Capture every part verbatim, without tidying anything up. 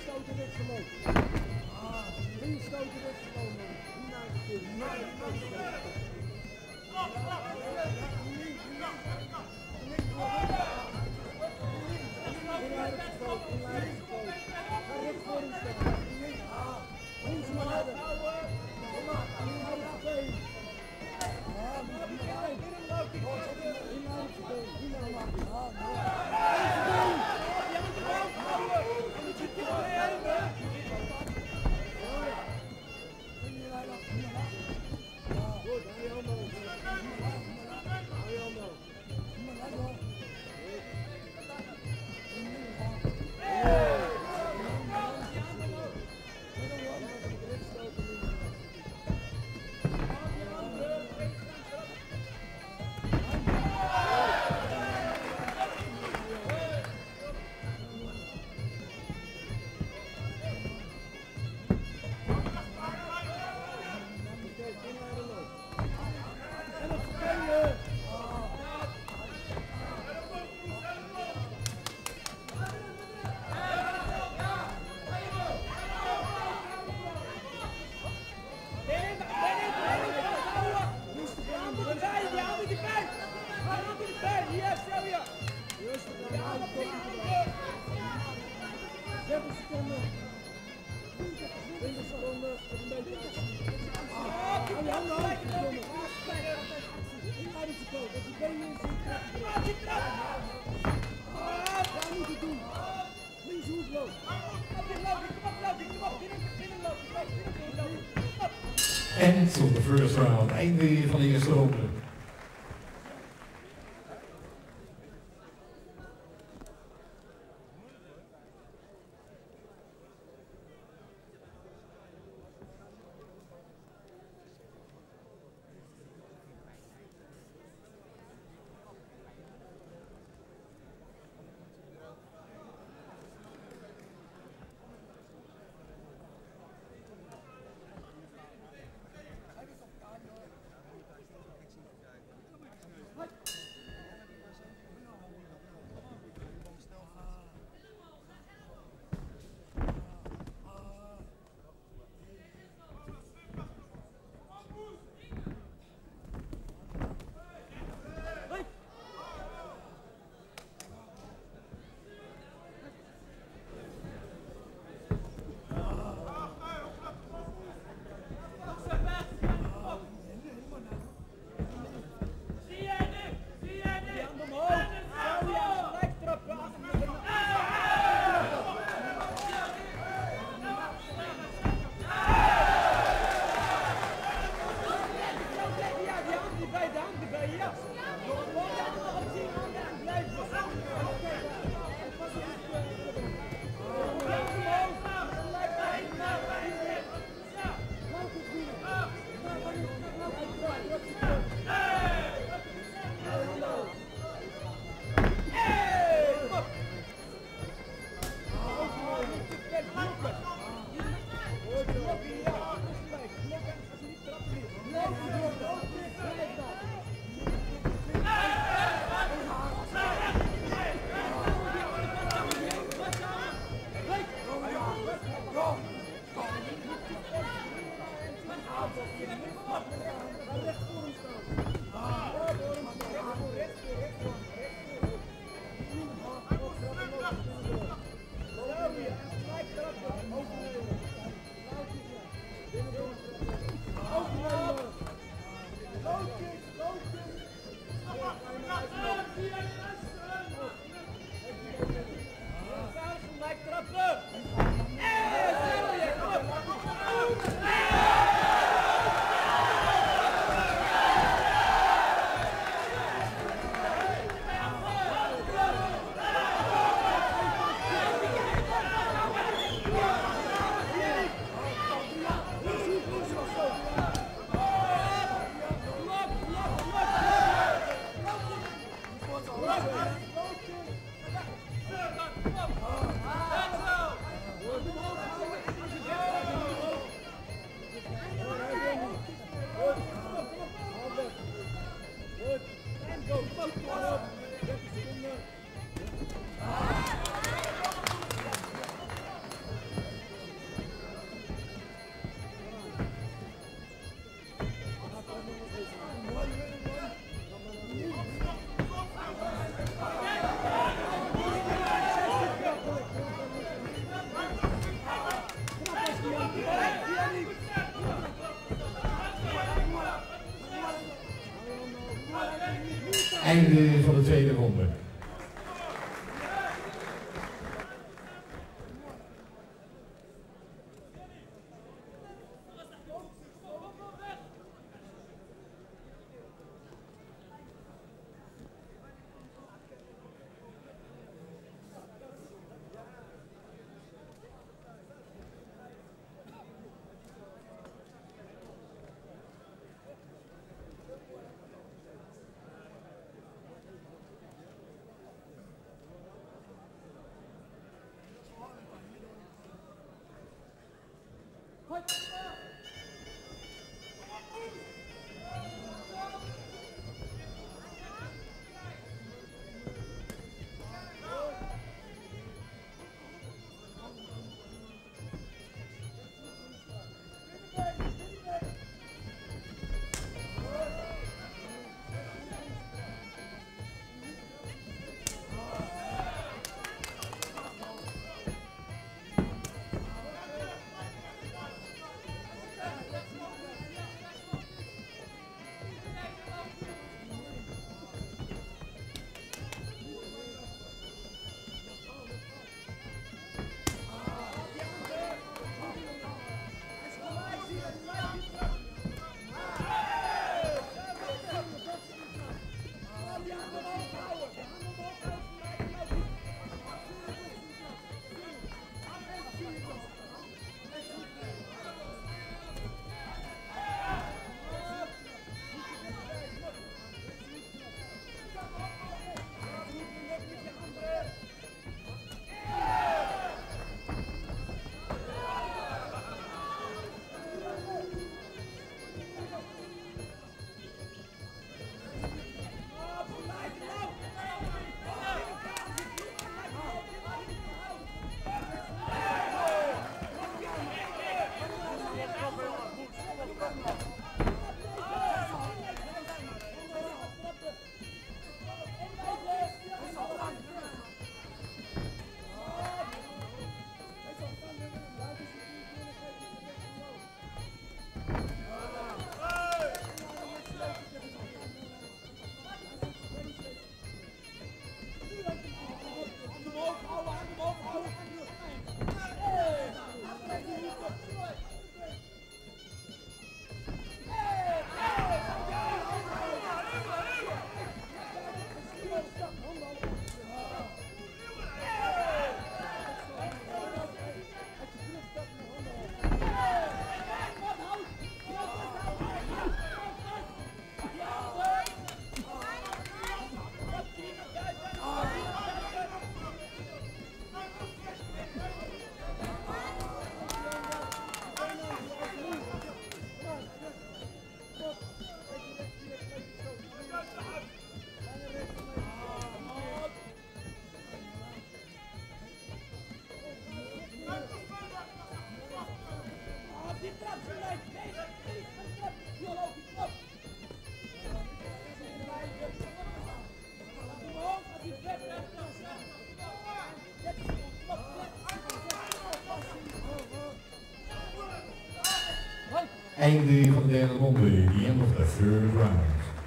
stoten dit gewoon. Drie stoten dit gewoon, man. Niet naar de keel. Niet naar de keel. En tot de first round, einde van de eerste ronde. Einde van de tweede ronde. Einde van de derde ronde, the end of the third round.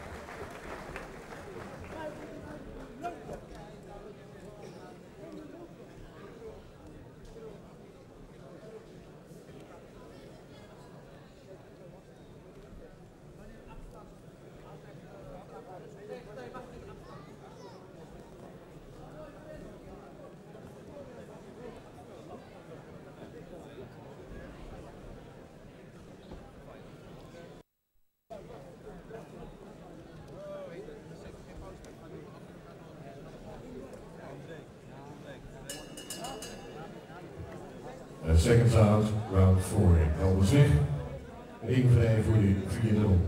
Uh, seconds out, round four. Helder zich. Ring vrij voor de vierde ronde.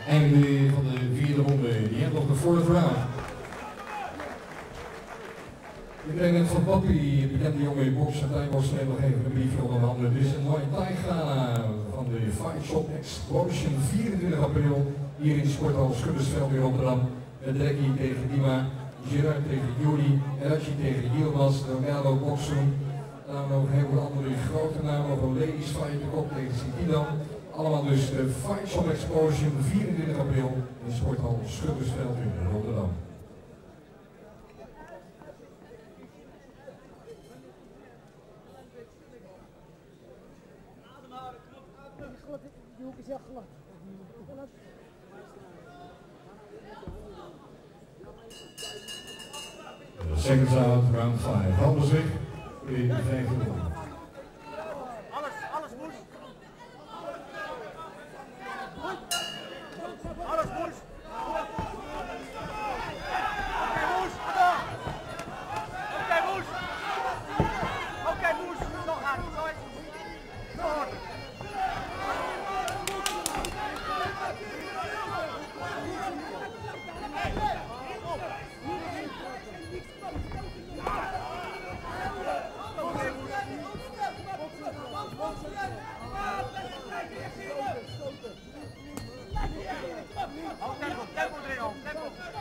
Einde van de vierde ronde, die end of the fourth round. Ik denk net van Papi, bekende jonge bokser en thai-bokser, nog even een briefje onder handen. Dit is een Muay Thai Gala van de Fight Shop Explosion, vierentwintig april, hier in Sporthal Schuddersveld in Rotterdam. Met Drekkie tegen Dima, Gerard tegen Juri, Erachi tegen Yilmaz, Lawndale boksen. Dan nog heel veel andere grote namen, van Ladies Fight, de kop tegen Citino. Allemaal dus de Fight Shop Explosion, vierentwintig april in Sporthal Schuddersveld in Rotterdam. Seconds out, round five. Handen zich in de vijfde ronde. Alles, alles moes. Alles moes. Oké moes, Oké moes. Oké moes, zo gaat het, zo is het. Zo hoort het. Oh, tempo, tempo erin, oh, tempo.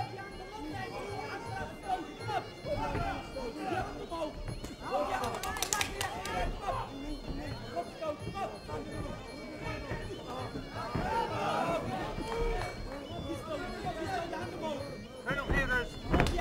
Geen nog meer rust.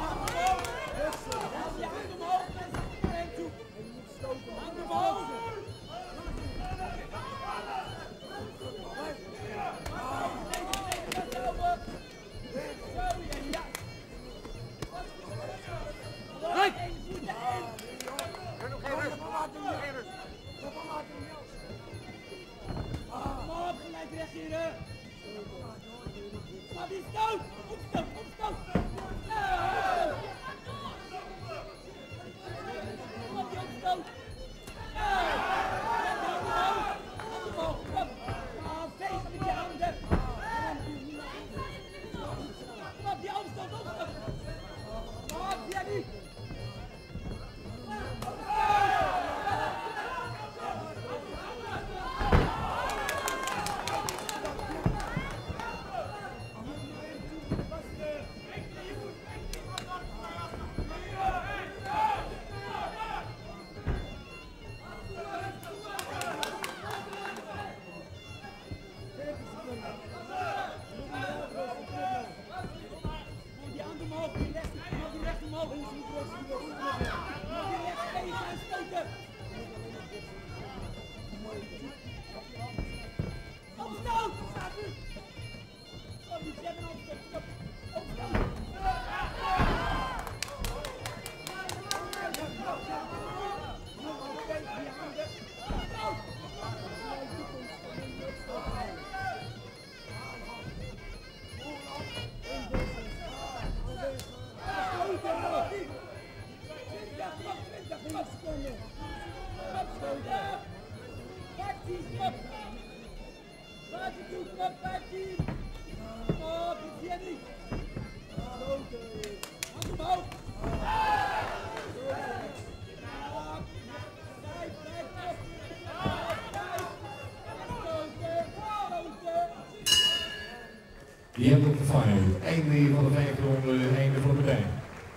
Die end op de final. Einde van de vijfde ronde, einde van de partij.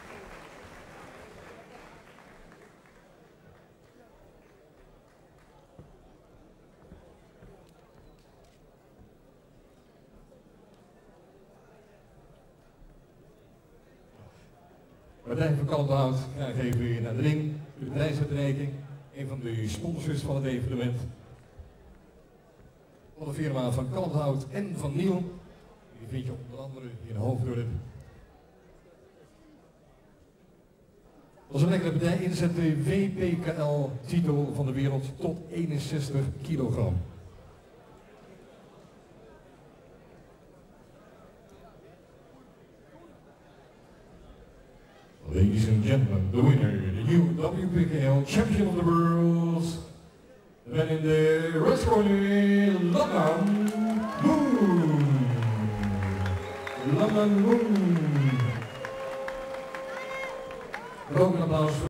Partij van Kalmthout krijgt even weer naar de ring. De prijsuitreiking. Een van de sponsors van het evenement. Van de firma van Kalmthout en van Niel. Die vind je onder andere in Hoofddorp. Als een lekkere partij inzet de W P K L titel van de wereld tot eenenzestig kilogram. Ladies and gentlemen, the winner, the new W P K L champion of the world. Then in the red corner, Lamnamoon. Lamnamoon. Ook een applaus.